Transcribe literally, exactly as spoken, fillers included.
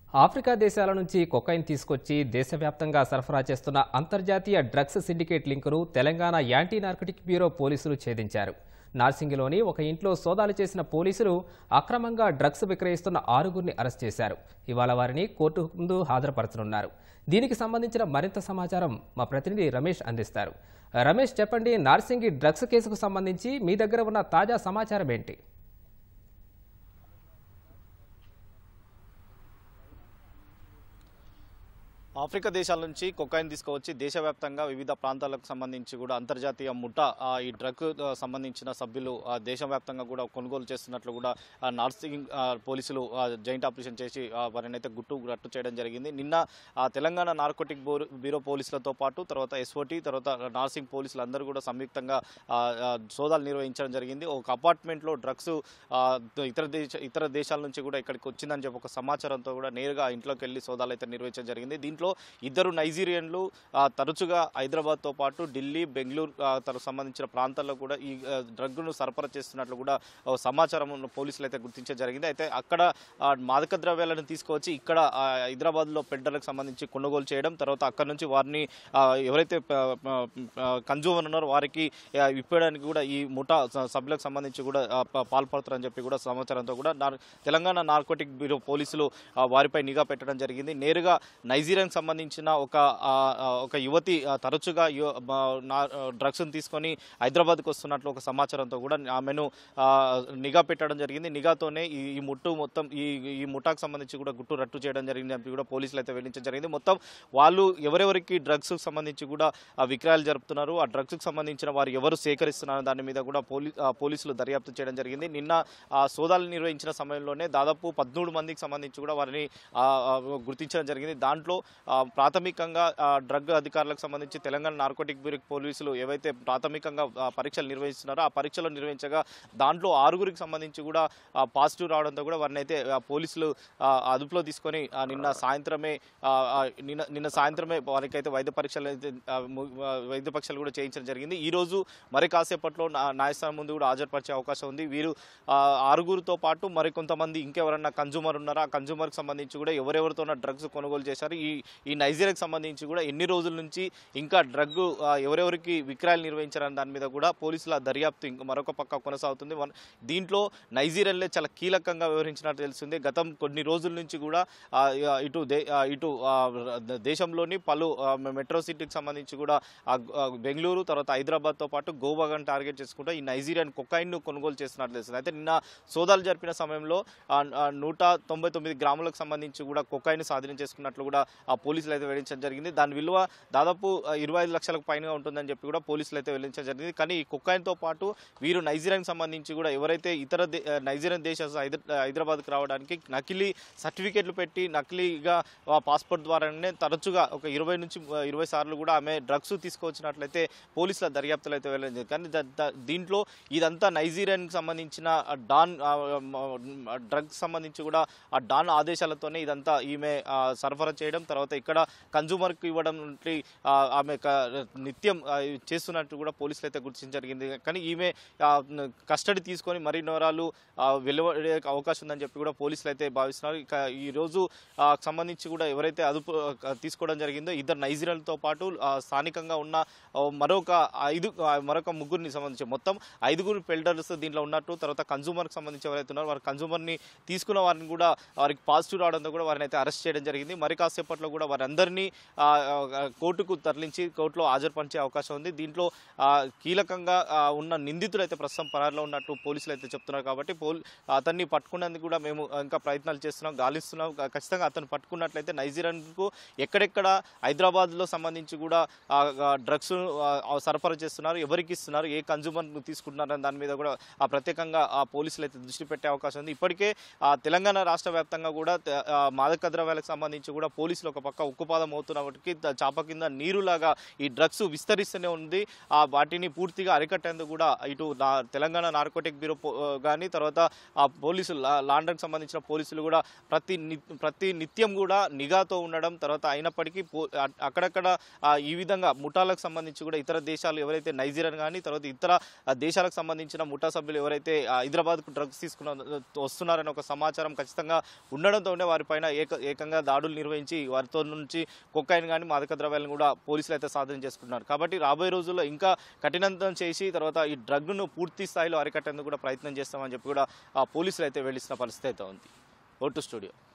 Africa దేశాల నుంచి cocaine తీసుకొచ్చి దేశవ్యాప్తంగా సరఫరా చేస్తున్న అంతర్జాతీయ డ్రగ్స్ సిండికేట్ లింకును తెలంగాణ యాంటీ నార్కటిక్ బ్యూరో పోలీసులు ఛేదించారు. నార్సింగిలోని ఒక ఇంట్లో సోదాలు చేసిన పోలీసులు అక్రమంగా డ్రగ్స్ విక్రయిస్తున్న ఆరుగురిని అరెస్ట్ చేశారు. ఇవాళ వారిని కోర్టు ముందు హాజరుపరచనున్నారు. దీనికి సంబంధించిన మరింత సమాచారం మా ప్రతినిధి రమేష్ అందిస్తారు. రమేష్, చెప్పండి, నార్సింగి డ్రగ్స్ కేసుకు సంబంధించి మీ దగ్గర ఉన్న తాజా సమాచారం ఏంటి? ఆఫ్రికా దేశాల నుంచి కొకైన్ తీసుకువచ్చి దేశవ్యాప్తంగా వివిధ ప్రాంతాలకు సంబంధించి కూడా అంతర్జాతీయ ముఠా ఈ డ్రగ్ సంబంధించిన సభ్యులు దేశవ్యాప్తంగా కూడా కొనుగోలు చేస్తున్నట్లు కూడా నార్సింగ్ పోలీసులు జాయింట్ ఆపరేషన్ చేసి వారిని అయితే గుట్టు రట్టు చేయడం జరిగింది. నిన్న తెలంగాణ నార్కోటిక్ బ్యూరో పోలీసులతో పాటు తర్వాత ఎస్ఓటీ తర్వాత నార్సింగ్ పోలీసులు అందరూ కూడా సంయుక్తంగా సోదాలు నిర్వహించడం జరిగింది. ఒక అపార్ట్మెంట్లో డ్రగ్స్ ఇతర దేశ ఇతర దేశాల నుంచి కూడా ఇక్కడికి వచ్చిందని చెప్పి ఒక సమాచారంతో కూడా నేరుగా ఇంట్లోకి వెళ్ళి సోదాలు అయితే నిర్వహించడం జరిగింది. దీంట్లో ఇద్దరు నైజీరియన్లు తరచుగా హైదరాబాద్తో పాటు ఢిల్లీ, బెంగళూరు తనకు సంబంధించిన ప్రాంతాల్లో కూడా ఈ డ్రగ్ను సరఫరా చేస్తున్నట్లు కూడా సమాచారం పోలీసులు అయితే గుర్తించడం జరిగింది. అయితే అక్కడ మాదక ద్రవ్యాలను తీసుకువచ్చి ఇక్కడ హైదరాబాద్లో పెడ్డర్లకు సంబంధించి కొనుగోలు చేయడం, తర్వాత అక్కడ నుంచి వారిని ఎవరైతే కన్జ్యూమర్ ఉన్నారో వారికి ఇప్పడానికి కూడా ఈ ముఠా సభ్యులకు సంబంధించి కూడా పాల్పడతారని చెప్పి కూడా సమాచారంతో కూడా తెలంగాణ నార్కోటిక్ బ్యూరో పోలీసులు వారిపై నిఘా పెట్టడం జరిగింది. నేరుగా నైజీరియన్ సంబంధించిన ఒక ఒక యువతి తరచుగా డ్రగ్స్ను తీసుకొని హైదరాబాద్కు వస్తున్నట్లు ఒక సమాచారంతో కూడా ఆమెను నిఘా పెట్టడం జరిగింది. నిఘాతోనే ఈ ముట్టు మొత్తం ఈ ఈ ముఠాకు సంబంధించి కూడా గుట్టు రట్టు చేయడం జరిగింది అని కూడా పోలీసులు అయితే వెల్లడించడం జరిగింది. మొత్తం వాళ్ళు ఎవరెవరికి డ్రగ్స్కి సంబంధించి కూడా విక్రయాలు జరుపుతున్నారు, ఆ డ్రగ్స్కి సంబంధించిన వారు ఎవరు సేకరిస్తున్నారు దాని మీద కూడా పోలీ పోలీసులు దర్యాప్తు చేయడం జరిగింది. నిన్న సోదాలు నిర్వహించిన సమయంలోనే దాదాపు పదమూడు మందికి సంబంధించి కూడా వారిని గుర్తించడం జరిగింది. దాంట్లో ప్రాథమికంగా డ్రగ్ అధికారులకు సంబంధించి తెలంగాణ నార్కోటిక్ బ్యూరో పోలీసులు ఏవైతే ప్రాథమికంగా పరీక్షలు నిర్వహిస్తున్నారో ఆ పరీక్షలు నిర్వహించగా దాంట్లో ఆరుగురికి సంబంధించి కూడా పాజిటివ్ రావడంతో కూడా వారిని అయితే పోలీసులు అదుపులో తీసుకొని నిన్న సాయంత్రమే నిన్న నిన్న సాయంత్రమే వారికి అయితే వైద్య పరీక్షలు అయితే వైద్య పరీక్షలు కూడా చేయించడం జరిగింది. ఈ రోజు మరి కాసేపట్లో న్యాయస్థానం ముందు కూడా హాజరుపరిచే అవకాశం ఉంది. వీరు ఆరుగురితో పాటు మరికొంతమంది ఇంకెవరన్నా కన్జ్యూమర్ ఉన్నారో ఆ కన్జ్యూమర్కి సంబంధించి కూడా ఎవరెవరితో డ్రగ్స్ కొనుగోలు చేశారు, ఈ ఈ నైజీరియాకి సంబంధించి కూడా ఎన్ని రోజుల నుంచి ఇంకా డ్రగ్ ఎవరెవరికి విక్రయాలు నిర్వహించారని దాని మీద కూడా పోలీసుల దర్యాప్తు ఇంకా మరొక పక్క కొనసాగుతుంది. దీంట్లో నైజీరియాలో చాలా కీలకంగా వ్యవహరించినట్టు తెలుస్తుంది. గతం కొన్ని రోజుల నుంచి కూడా ఇటు ఇటు దేశంలోని పలు మెట్రో సిటీకి సంబంధించి కూడా బెంగళూరు తర్వాత హైదరాబాద్తో పాటు గోవాని టార్గెట్ చేసుకుంటూ ఈ నైజీరియన్ కొకైన్ను కొనుగోలు చేస్తున్నట్లు తెలుస్తుంది. అయితే నిన్న సోదాలు జరిపిన సమయంలో నూట తొంభై తొమ్మిది గ్రాములకు సంబంధించి కూడా కొకైన్ స్వాధీనం చేసుకున్నట్లు కూడా ఆ పోలీసులు అయితే వెల్లడించడం జరిగింది. దాని విలువ దాదాపు ఇరవై ఐదు లక్షలకు పైన ఉంటుందని చెప్పి కూడా పోలీసులు అయితే వెల్లడించడం జరిగింది. కానీ ఈ కొకైన్తో పాటు వీరు నైజీరియాకి సంబంధించి కూడా ఎవరైతే ఇతర నైజీరియన్ దేశ హైదరాబాద్కి రావడానికి నకిలీ సర్టిఫికేట్లు పెట్టి నకిలీగా పాస్పోర్ట్ ద్వారానే తరచుగా ఒక ఇరవై నుంచి ఇరవై సార్లు కూడా ఆమె డ్రగ్స్ తీసుకొచ్చినట్లయితే పోలీసుల దర్యాప్తులు అయితే వెల్లడించింది. కానీ దీంట్లో ఇదంతా నైజీరియాకి సంబంధించిన డాన్ డ్రగ్స్ సంబంధించి కూడా ఆ డాన్ ఆదేశాలతోనే ఇదంతా ఈమె సరఫరా చేయడం, తర్వాత ఇక్కడ కన్జ్యూమర్కి ఇవ్వడం ఆమె నిత్యం చేస్తున్నట్టు కూడా పోలీసులు అయితే గుర్తించడం జరిగింది. కానీ ఈమె కస్టడీ తీసుకొని మరిన్ని వివరాలు వెలువడే అవకాశం ఉందని చెప్పి కూడా పోలీసులు అయితే భావిస్తున్నారు. ఇక ఈరోజు సంబంధించి కూడా ఎవరైతే అదుపు తీసుకోవడం జరిగిందో ఇద్దరు నైజీరియన్లతో పాటు స్థానికంగా ఉన్న మరొక ఐదు మరొక ముగ్గురిని సంబంధించి మొత్తం ఐదుగురు పెల్డర్స్ దీంట్లో ఉన్నట్టు, తర్వాత కన్జ్యూమర్కి సంబంధించి ఎవరైతే ఉన్నారో వారి కన్జ్యూమర్ని తీసుకున్న వారిని కూడా వారికి పాజిటివ్ రావడంతో కూడా వారిని అయితే అరెస్ట్ చేయడం జరిగింది. మరి కాసేపట్లో కూడా వారందరినీ కోర్టుకు తరలించి కోర్టులో హాజరుపరిచే అవకాశం ఉంది. దీంట్లో కీలకంగా ఉన్న నిందితులు అయితే ప్రస్తుతం పరారిలో ఉన్నట్టు పోలీసులు అయితే చెప్తున్నారు. కాబట్టి పోల్ అతన్ని పట్టుకునేందుకు కూడా మేము ఇంకా ప్రయత్నాలు చేస్తున్నాం, గాలిస్తున్నాం. ఖచ్చితంగా అతను పట్టుకున్నట్లయితే నైజీరియాకు ఎక్కడెక్కడ హైదరాబాద్లో సంబంధించి కూడా డ్రగ్స్ సరఫరా చేస్తున్నారు, ఎవరికి ఇస్తున్నారు, ఏ కన్జ్యూమర్ తీసుకుంటున్నారని దాని మీద కూడా ప్రత్యేకంగా పోలీసులు అయితే దృష్టి పెట్టే అవకాశం ఉంది. ఇప్పటికే తెలంగాణ రాష్ట్ర వ్యాప్తంగా కూడా మాదక ద్రవ్యాలకు సంబంధించి కూడా పోలీసులు ఒక పక్క ఉక్కుపాదం అవుతున్నప్పటికీ చాప కింద నీరులాగా ఈ డ్రగ్స్ విస్తరిస్తూనే ఉంది. ఆ వాటిని పూర్తిగా అరికట్టేందుకు కూడా ఇటు నా తెలంగాణ నార్కోటిక్ బ్యూరో కానీ తర్వాత ఆ పోలీసులు లాండర్కి సంబంధించిన పోలీసులు కూడా ప్రతి ప్రతి నిత్యం కూడా నిఘాతో ఉండడం, తర్వాత అయినప్పటికీ అక్కడక్కడ ఈ విధంగా ముఠాలకు సంబంధించి కూడా ఇతర దేశాలు ఎవరైతే నైజీరియా కానీ తర్వాత ఇతర దేశాలకు సంబంధించిన ముఠా సభ్యులు ఎవరైతే హైదరాబాద్కు డ్రగ్స్ తీసుకున్న వస్తున్నారని ఒక సమాచారం ఖచ్చితంగా ఉండడంతో వారిపైన ఏక ఏకంగా దాడులు నిర్వహించి వారితో నుంచి కొకైన్ కానీ మాదక ద్రవ్యాలను కూడా పోలీసులు అయితే సాధన చేసుకుంటున్నారు. కాబట్టి రాబోయే రోజుల్లో ఇంకా కఠినంతం చేసి తర్వాత ఈ డ్రగ్ను పూర్తి స్థాయిలో అరికట్టేందుకు కూడా ప్రయత్నం చేస్తామని చెప్పి కూడా పోలీసులు అయితే వెళ్లిస్తున్న పరిస్థితి అయితే ఉంది. ఓటు స్టూడియో.